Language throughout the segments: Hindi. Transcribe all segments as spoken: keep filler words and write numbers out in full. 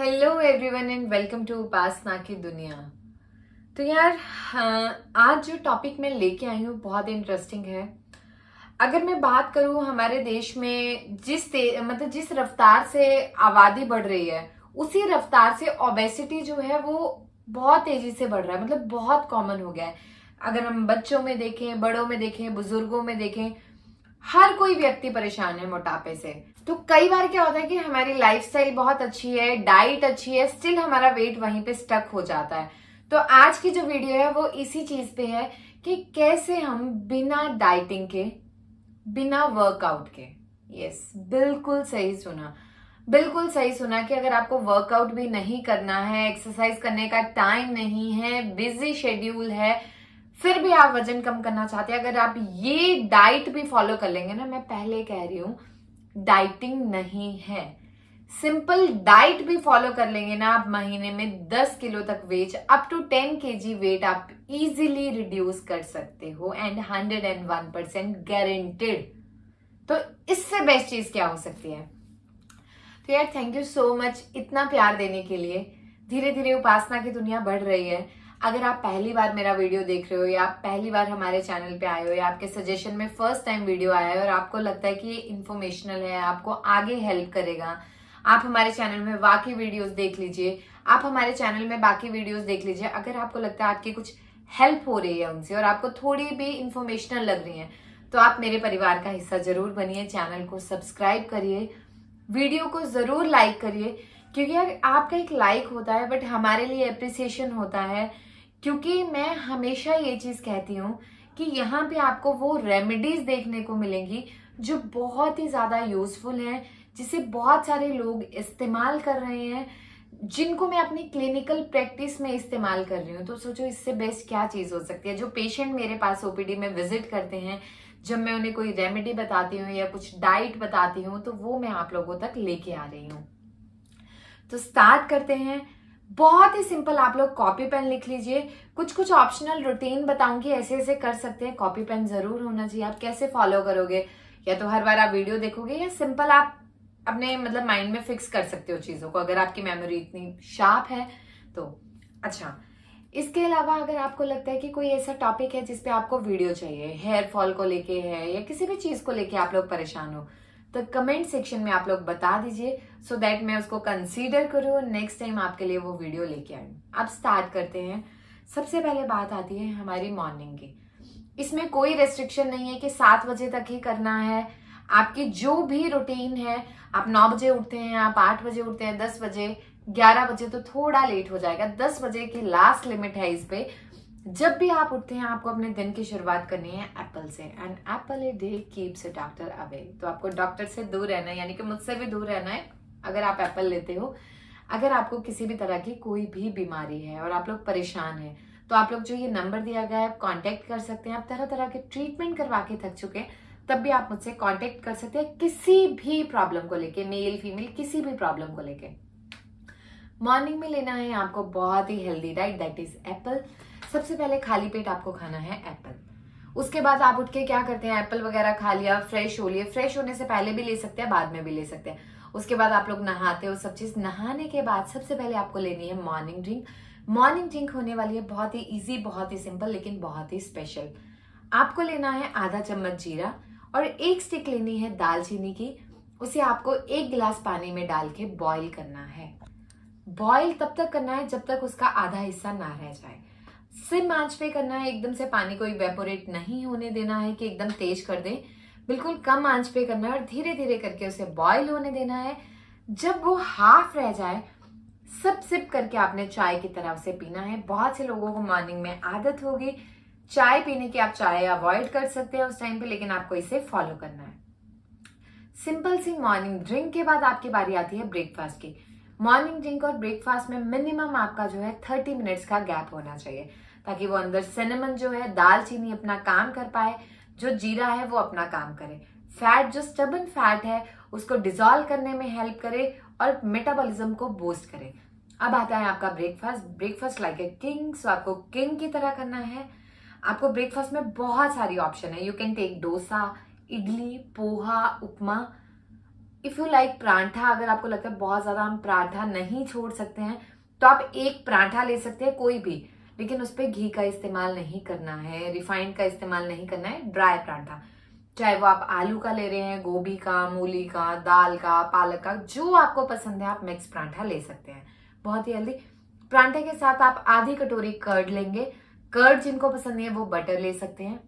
Hello everyone and welcome to Upasana की दुनिया। तो यार हाँ, आज जो टॉपिक मैं लेके आई हूँ बहुत इंटरेस्टिंग है। अगर मैं बात करूँ हमारे देश में जिस मतलब जिस रफ्तार से आबादी बढ़ रही है उसी रफ्तार से ओबेसिटी जो है वो बहुत तेजी से बढ़ रहा है, मतलब बहुत कॉमन हो गया है। अगर हम बच्चों में देखें, बड़ों में देखें, बुजुर्गों में देखें, हर कोई व्यक्ति परेशान है मोटापे से। तो कई बार क्या होता है कि हमारी लाइफस्टाइल बहुत अच्छी है, डाइट अच्छी है, स्टिल हमारा वेट वहीं पे स्टक हो जाता है। तो आज की जो वीडियो है वो इसी चीज पे है कि कैसे हम बिना डाइटिंग के, बिना वर्कआउट के, यस बिल्कुल सही सुना, बिल्कुल सही सुना कि अगर आपको वर्कआउट भी नहीं करना है, एक्सरसाइज करने का टाइम नहीं है, बिजी शेड्यूल है, फिर भी आप वजन कम करना चाहते हैं, अगर आप ये डाइट भी फॉलो कर लेंगे ना, मैं पहले कह रही हूं डाइटिंग नहीं है, सिंपल डाइट भी फॉलो कर लेंगे ना, आप महीने में दस किलो तक weight, up to ten KG weight आप इजीली रिड्यूस कर सकते हो and hundred and one percent guaranteed. तो इससे बेस्ट चीज क्या हो सकती है। तो यार थैंक यू सो मच इतना प्यार देने के लिए। धीरे धीरे उपासना की दुनिया बढ़ रही है। अगर आप पहली बार मेरा वीडियो देख रहे हो या आप पहली बार हमारे चैनल पे आए हो या आपके सजेशन में फर्स्ट टाइम वीडियो आया है और आपको लगता है कि ये इन्फॉर्मेशनल है, आपको आगे हेल्प करेगा, आप हमारे चैनल में बाकी वीडियोस देख लीजिए, आप हमारे चैनल में बाकी वीडियोस देख लीजिए। अगर आपको लगता है आपकी कुछ हेल्प हो रही है उनसे और आपको थोड़ी भी इंफॉर्मेशनल लग रही है तो आप मेरे परिवार का हिस्सा जरूर बनिए। चैनल को सब्सक्राइब करिए, वीडियो को जरूर लाइक करिए, क्योंकि यार आपका एक लाइक होता है बट हमारे लिए अप्रिसिएशन होता है। क्योंकि मैं हमेशा ये चीज कहती हूँ कि यहाँ पे आपको वो रेमेडीज देखने को मिलेंगी जो बहुत ही ज्यादा यूजफुल हैं, जिसे बहुत सारे लोग इस्तेमाल कर रहे हैं, जिनको मैं अपनी क्लिनिकल प्रैक्टिस में इस्तेमाल कर रही हूँ। तो सोचो इससे बेस्ट क्या चीज हो सकती है। जो पेशेंट मेरे पास ओपीडी में विजिट करते हैं, जब मैं उन्हें कोई रेमेडी बताती हूँ या कुछ डाइट बताती हूँ तो वो मैं आप लोगों तक लेके आ रही हूँ। तो स्टार्ट करते हैं। बहुत ही सिंपल, आप लोग कॉपी पेन लिख लीजिए। कुछ कुछ ऑप्शनल रूटीन बताऊंगी, ऐसे ऐसे कर सकते हैं, कॉपी पेन जरूर होना चाहिए। आप कैसे फॉलो करोगे, या तो हर बार आप वीडियो देखोगे या सिंपल आप अपने मतलब माइंड में फिक्स कर सकते हो चीजों को, अगर आपकी मेमोरी इतनी शार्प है तो। अच्छा, इसके अलावा अगर आपको लगता है कि कोई ऐसा टॉपिक है जिसपे आपको वीडियो चाहिए, हेयर फॉल को लेके है या किसी भी चीज को लेके आप लोग परेशान हो, तो कमेंट सेक्शन में आप लोग बता दीजिए सो दैट मैं उसको कंसीडर करूँ और नेक्स्ट टाइम आपके लिए वो वीडियो लेके आऊँ। अब स्टार्ट करते हैं। सबसे पहले बात आती है हमारी मॉर्निंग की। इसमें कोई रेस्ट्रिक्शन नहीं है कि सात बजे तक ही करना है। आपकी जो भी रूटीन है, आप नौ बजे उठते हैं, आप आठ बजे उठते हैं, दस बजे, ग्यारह बजे तो थोड़ा लेट हो जाएगा, दस बजे की लास्ट लिमिट है इस पे। जब भी आप उठते हैं आपको अपने दिन की शुरुआत करनी है एप्पल से, and apple a day keeps a doctor away. तो आपको डॉक्टर से दूर रहना है, यानी कि मुझसे भी दूर रहना है अगर आप एप्पल लेते हो। अगर आपको किसी भी तरह की कोई भी बीमारी है और आप लोग परेशान हैं तो आप लोग जो ये नंबर दिया गया है आप कॉन्टेक्ट कर सकते हैं। आप तरह तरह के ट्रीटमेंट करवा के थक चुके हैं तब भी आप मुझसे कॉन्टेक्ट कर सकते हैं किसी भी प्रॉब्लम को लेके, मेल फीमेल किसी भी प्रॉब्लम को लेके। मॉर्निंग में लेना है आपको बहुत ही healthy diet, that is apple. सबसे पहले खाली पेट आपको खाना है एप्पल। उसके बाद आप उठ के क्या करते हैं, एप्पल वगैरह खा लिया, फ्रेश हो लिए। फ्रेश होने से पहले भी ले सकते हैं, बाद में भी ले सकते हैं। उसके बाद आप लोग नहाते हो, सब चीज नहाने के बाद सबसे पहले आपको लेनी है मॉर्निंग ड्रिंक। मॉर्निंग ड्रिंक होने वाली है बहुत ही इजी, बहुत ही सिंपल, लेकिन बहुत ही स्पेशल। आपको लेना है आधा चम्मच जीरा और एक स्टिक लेनी है दालचीनी की। उसे आपको एक गिलास पानी में डाल के बॉइल करना है। बॉइल तब तक करना है जब तक उसका आधा हिस्सा ना रह जाए। सिम आंच पे करना है, एकदम से पानी को इवेपोरेट नहीं होने देना है कि एकदम तेज कर दें, बिल्कुल कम आंच पे करना है और धीरे धीरे करके उसे बॉइल होने देना है। जब वो हाफ रह जाए, सब सिप करके आपने चाय की तरह उसे पीना है। बहुत से लोगों को मॉर्निंग में आदत होगी चाय पीने की, आप चाय अवॉइड कर सकते हैं उस टाइम पे, लेकिन आपको इसे फॉलो करना है। सिंपल सी मॉर्निंग ड्रिंक के बाद आपकी बारी आती है ब्रेकफास्ट की। मॉर्निंग ड्रिंक और ब्रेकफास्ट में मिनिमम आपका जो है थर्टी मिनट्स का गैप होना चाहिए, ताकि वो अंदर सिनेमन जो है, दालचीनी अपना काम कर पाए, जो जीरा है वो अपना काम करे, फैट जो स्टबन फैट है उसको डिजोल्व करने में हेल्प करे और मेटाबॉलिज्म को बूस्ट करे। अब आता है आपका breakfast. Breakfast like a king, so आपको किंग की तरह करना है। आपको ब्रेकफास्ट में बहुत सारी ऑप्शन है। You can take dosa, idli, poha, upma, if you like paratha, अगर आपको लगता है बहुत ज्यादा हम पराठा नहीं छोड़ सकते हैं तो आप एक पराठा ले सकते हैं कोई भी, लेकिन उस पर घी का इस्तेमाल नहीं करना है, रिफाइंड का इस्तेमाल नहीं करना है, ड्राई पराठा। चाहे वो आप आलू का ले रहे हैं, गोभी का, मूली का, दाल का, पालक का, जो आपको पसंद है आप मिक्स पराठा ले सकते हैं, बहुत ही हेल्दी। परांठे के साथ आप आधी कटोरी कर्ड लेंगे, कर्ड जिनको पसंद नहीं है वो बटर ले सकते हैं।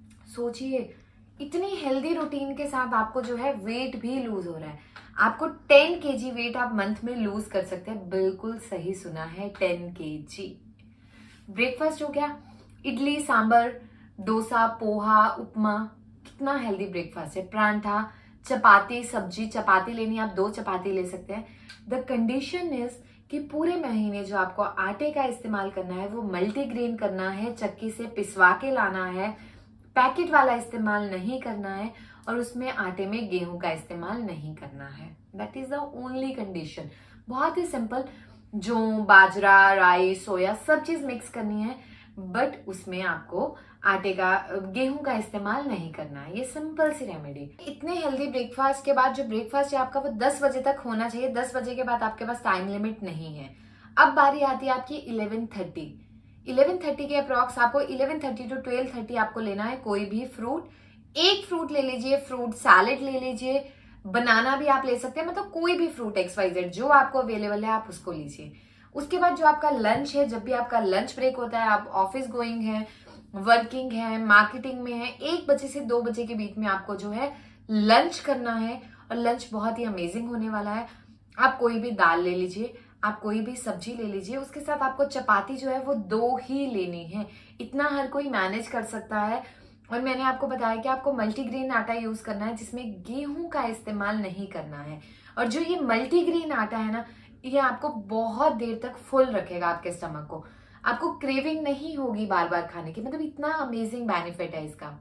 सोचिए इतनी हेल्दी रूटीन के साथ आपको जो है वेट भी लूज हो रहा है। आपको टेन केजी वेट आप मंथ में लूज कर सकते हैं, बिल्कुल सही सुना है, टेन केजी। ब्रेकफास्ट हो गया, इडली, सांबर, डोसा, पोहा, उपमा, कितना हेल्दी ब्रेकफास्ट है। परांठा, चपाती, सब्जी, चपाती लेनी आप दो चपाती ले सकते हैं। द कंडीशन इज कि पूरे महीने जो आपको आटे का इस्तेमाल करना है वो मल्टीग्रेन करना है, चक्की से पिसवा के लाना है, पैकेट वाला इस्तेमाल नहीं करना है, और उसमें आटे में गेहूं का इस्तेमाल नहीं करना है। That is the only condition. बहुत ही सिंपल, जो बाजरा, राइस, सोया सब चीज मिक्स करनी है, बट उसमें आपको आटे का, गेहूं का इस्तेमाल नहीं करना है। ये सिंपल सी रेमेडी। इतने हेल्दी ब्रेकफास्ट के बाद जो ब्रेकफास्ट है आपका वो दस बजे तक होना चाहिए। दस बजे के बाद आपके पास टाइम लिमिट नहीं है। अब बारी आती है आपकी इलेवन थर्टी। इलेवन थर्टी के अप्रॉक्स आपको eleven thirty to twelve thirty आपको लेना है कोई भी फ्रूट। एक फ्रूट ले लीजिए, फ्रूट सैलेड ले लीजिए, बनाना भी आप ले सकते हैं, मतलब कोई भी फ्रूट एक्स वाई जेड जो आपको अवेलेबल है आप उसको लीजिए। उसके बाद जो आपका लंच है, जब भी आपका लंच ब्रेक होता है, आप ऑफिस गोइंग है, वर्किंग है, मार्केटिंग में है, एक बजे से दो बजे के बीच में आपको जो है लंच करना है, और लंच बहुत ही अमेजिंग होने वाला है। आप कोई भी दाल ले लीजिए, आप कोई भी सब्जी ले लीजिए, उसके साथ आपको चपाती जो है वो दो ही लेनी है। इतना हर कोई मैनेज कर सकता है। और मैंने आपको बताया कि आपको मल्टीग्रेन आटा यूज करना है जिसमें गेहूं का इस्तेमाल नहीं करना है। और जो ये मल्टीग्रेन आटा है ना, ये आपको बहुत देर तक फुल रखेगा आपके स्टमक को। आपको क्रेविंग नहीं होगी बार बार खाने की, मतलब इतना अमेजिंग बेनिफिट है इसका।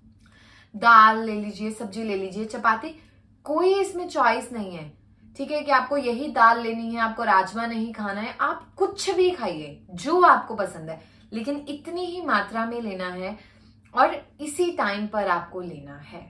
दाल ले लीजिए, सब्जी ले लीजिए, चपाती, कोई इसमें चॉइस नहीं है, ठीक है, कि आपको यही दाल लेनी है, आपको राजमा नहीं खाना है। आप कुछ भी खाइए जो आपको पसंद है, लेकिन इतनी ही मात्रा में लेना है और इसी टाइम पर आपको लेना है।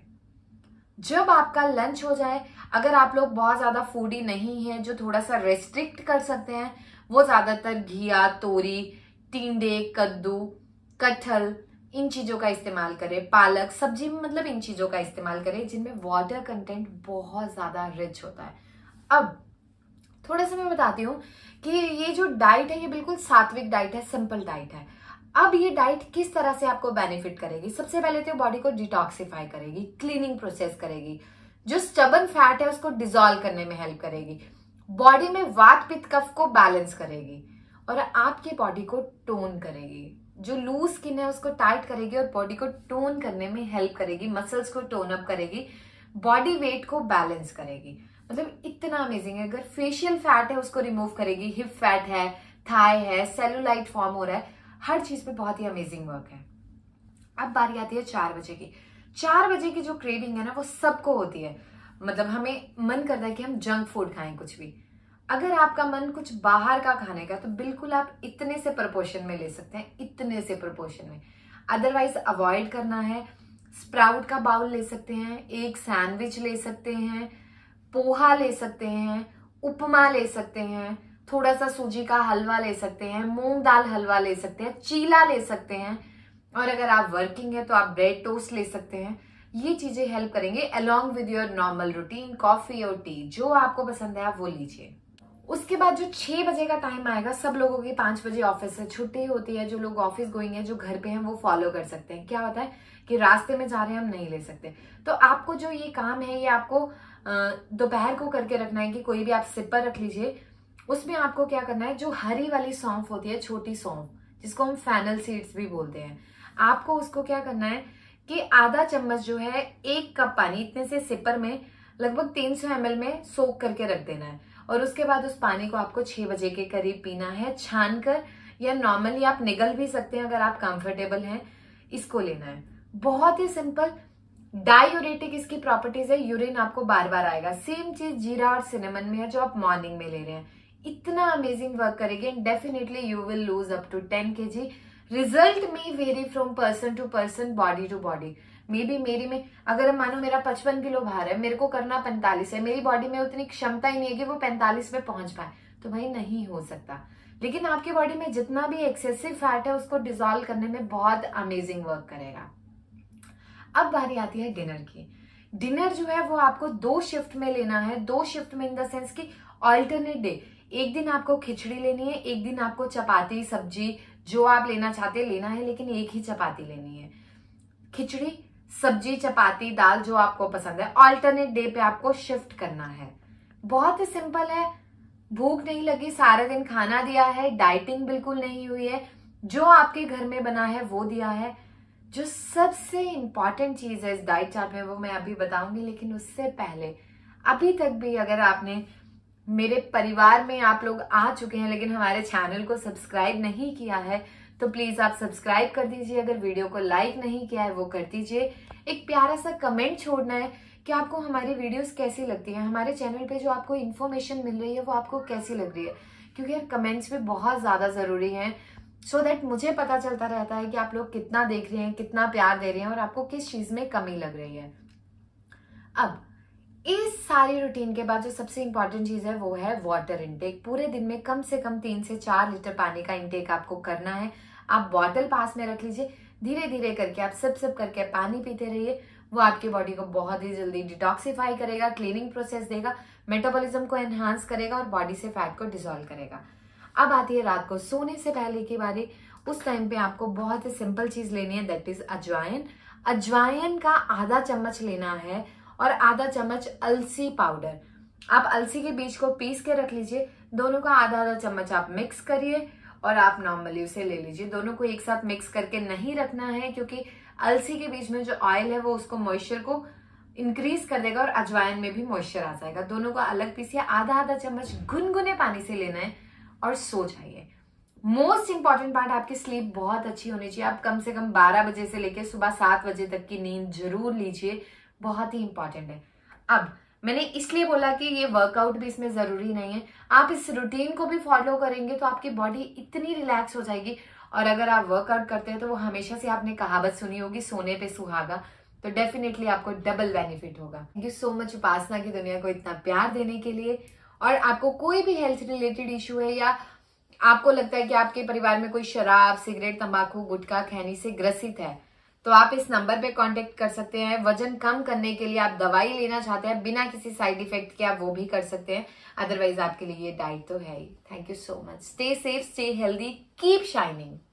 जब आपका लंच हो जाए, अगर आप लोग बहुत ज्यादा फूडी नहीं है, जो थोड़ा सा रेस्ट्रिक्ट कर सकते हैं, वो ज्यादातर घिया, तोरी, टिंडे, कद्दू, कटहल, इन चीजों का इस्तेमाल करें। पालक सब्जी में मतलब इन चीजों का इस्तेमाल करें जिनमें वाटर कंटेंट बहुत ज्यादा रिच होता है। अब थोड़ा सा मैं बताती हूँ कि ये जो डाइट है ये बिल्कुल सात्विक डाइट है, सिंपल डाइट है। अब ये डाइट किस तरह से आपको बेनिफिट करेगी? सबसे पहले तो बॉडी को डिटॉक्सिफाई करेगी, क्लीनिंग प्रोसेस करेगी, जो स्टबन फैट है उसको डिसॉल्व करने में हेल्प करेगी, बॉडी में वात पित्त कफ को बैलेंस करेगी, और आपकी बॉडी को टोन करेगी। जो लूज स्किन है उसको टाइट करेगी और बॉडी को टोन करने में हेल्प करेगी, मसल्स को टोन अप करेगी, बॉडी वेट को बैलेंस करेगी। मतलब इतना अमेजिंग है। अगर फेशियल फैट है उसको रिमूव करेगी, हिप फैट है, थाई है, सेलुलाइट फॉर्म हो रहा है, हर चीज पे बहुत ही अमेजिंग वर्क है। अब बारी आती है चार बजे की। चार बजे की जो क्रेविंग है ना वो सबको होती है, मतलब हमें मन करता है कि हम जंक फूड खाएं कुछ भी। अगर आपका मन कुछ बाहर का खाने का, तो बिल्कुल आप इतने से प्रपोर्शन में ले सकते हैं, इतने से प्रपोर्शन में। अदरवाइज अवॉइड करना है। स्प्राउट का बाउल ले सकते हैं, एक सैंडविच ले सकते हैं, पोहा ले सकते हैं, उपमा ले सकते हैं, थोड़ा सा सूजी का हलवा ले सकते हैं, मूंग दाल हलवा ले सकते हैं, चीला ले सकते हैं, और अगर आप वर्किंग है तो आप ब्रेड टोस्ट ले सकते हैं। ये चीजें हेल्प करेंगे along with your normal routine. Coffee और टी जो आपको पसंद है आप वो लीजिए। उसके बाद जो छह बजे का टाइम आएगा, सब लोगों की पांच बजे ऑफिस से छुट्टी होती है। जो लोग ऑफिस गोइंग है, जो घर पे हैं, वो फॉलो कर सकते हैं। क्या होता है कि रास्ते में जा रहे हैं हम नहीं ले सकते, तो आपको जो ये काम है ये आपको दोपहर को करके रखना है कि कोई भी आप सिपर रख लीजिए। उसमें आपको क्या करना है, जो हरी वाली सौंफ होती है, छोटी सौंफ जिसको हम फैनल सीड्स भी बोलते हैं, आपको उसको क्या करना है कि आधा चम्मच जो है एक कप पानी, इतने से सिपर में लगभग तीन सौ एम एल में सोक करके रख देना है। और उसके बाद उस पानी को आपको छह बजे के करीब पीना है, छान कर, या नॉर्मली आप निगल भी सकते हैं अगर आप कंफर्टेबल हैं। इसको लेना है, बहुत ही सिंपल। डायूरेटिक इसकी प्रॉपर्टीज है, यूरिन आपको बार बार आएगा। सेम चीज जीरा और सिनेमन में है जो आप मॉर्निंग में ले रहे हैं। इतना अमेजिंग वर्क करेगी and definitely you will lose up to ten KG. Result में vary from person to person, body to body. Maybe मेरी में अगर मानो मेरा पचपन किलो भार है, मेरे को करना पैंतालीस है, मेरी बॉडी में उतनी क्षमता ही नहीं है कि वो पैंतालीस पे पहुंच पाए, तो भाई नहीं हो सकता। लेकिन आपकी बॉडी में जितना भी एक्सेसिव फैट है उसको डिसॉल्व करने में बहुत अमेजिंग वर्क करेगा। अब बारी आती है डिनर की। डिनर जो है वो आपको दो शिफ्ट में लेना है। दो शिफ्ट में इन द सेंस कि ऑल्टरनेट डे, एक दिन आपको खिचड़ी लेनी है, एक दिन आपको चपाती सब्जी जो आप लेना चाहते हैं लेना है, लेकिन एक ही चपाती लेनी है। खिचड़ी सब्जी चपाती दाल जो आपको पसंद है, ऑल्टरनेट डे पे आपको शिफ्ट करना है। बहुत ही सिंपल है, भूख नहीं लगी, सारा दिन खाना दिया है, डाइटिंग बिल्कुल नहीं हुई है, जो आपके घर में बना है वो दिया है। जो सबसे इंपॉर्टेंट चीज है इस डाइट चार्ट में वो मैं अभी बताऊंगी, लेकिन उससे पहले अभी तक भी अगर आपने मेरे परिवार में आप लोग आ चुके हैं लेकिन हमारे चैनल को सब्सक्राइब नहीं किया है तो प्लीज आप सब्सक्राइब कर दीजिए। अगर वीडियो को लाइक नहीं किया है वो कर दीजिए। एक प्यारा सा कमेंट छोड़ना है कि आपको हमारी वीडियोस कैसी लगती है, हमारे चैनल पे जो आपको इन्फॉर्मेशन मिल रही है वो आपको कैसी लग रही है, क्योंकि यार कमेंट्स भी बहुत ज्यादा जरूरी हैं, सो दैट मुझे पता चलता रहता है कि आप लोग कितना देख रहे हैं, कितना प्यार दे रहे हैं और आपको किस चीज में कमी लग रही है। अब इस सारी रूटीन के बाद जो सबसे इंपॉर्टेंट चीज है वो है वाटर इनटेक। पूरे दिन में कम से कम तीन से चार लीटर पानी का इनटेक आपको करना है। आप बॉटल पास में रख लीजिए, धीरे धीरे करके आप सिप सिप करके पानी पीते रहिए। वो आपकी बॉडी को बहुत ही जल्दी डिटॉक्सिफाई करेगा, क्लीनिंग प्रोसेस देगा, मेटाबॉलिज्म को एनहांस करेगा और बॉडी से फैट को डिसॉल्व करेगा। अब आती है रात को सोने से पहले की बारी। उस टाइम पे आपको बहुत ही सिंपल चीज लेनी है, दैट इज अजवाइन। अजवाइन का आधा चम्मच लेना है और आधा चम्मच अलसी पाउडर। आप अलसी के बीज को पीस के रख लीजिए, दोनों का आधा आधा चम्मच आप मिक्स करिए और आप नॉर्मली उसे ले लीजिए। दोनों को एक साथ मिक्स करके नहीं रखना है क्योंकि अलसी के बीज में जो ऑयल है वो उसको मॉइस्चर को इंक्रीज कर देगा और अजवाइन में भी मॉइस्चर आ जाएगा। दोनों को अलग पीसिए, आधा आधा चम्मच गुनगुने पानी से लेना है और सो जाइए। मोस्ट इंपॉर्टेंट पार्ट, आपकी स्लीप बहुत अच्छी होनी चाहिए। आप कम से कम बारह बजे से लेकर सुबह सात बजे तक की नींद जरूर लीजिए, बहुत ही इंपॉर्टेंट है। अब मैंने इसलिए बोला कि ये वर्कआउट भी इसमें जरूरी नहीं है, आप इस रूटीन को भी फॉलो करेंगे तो आपकी बॉडी इतनी रिलैक्स हो जाएगी। और अगर आप वर्कआउट करते हैं तो वो हमेशा से आपने कहावत सुनी होगी, सोने पे सुहागा, तो डेफिनेटली आपको डबल बेनिफिट होगा। Thank you so much Upasana की दुनिया को इतना प्यार देने के लिए। और आपको कोई भी हेल्थ रिलेटेड इशू है या आपको लगता है कि आपके परिवार में कोई शराब सिगरेट तंबाकू गुटखा खैनी से ग्रसित है तो आप इस नंबर पे कांटेक्ट कर सकते हैं। वजन कम करने के लिए आप दवाई लेना चाहते हैं बिना किसी साइड इफेक्ट के, आप वो भी कर सकते हैं। अदरवाइज आपके लिए ये डाइट तो है ही। Thank you so much. Stay safe, stay healthy, keep shining.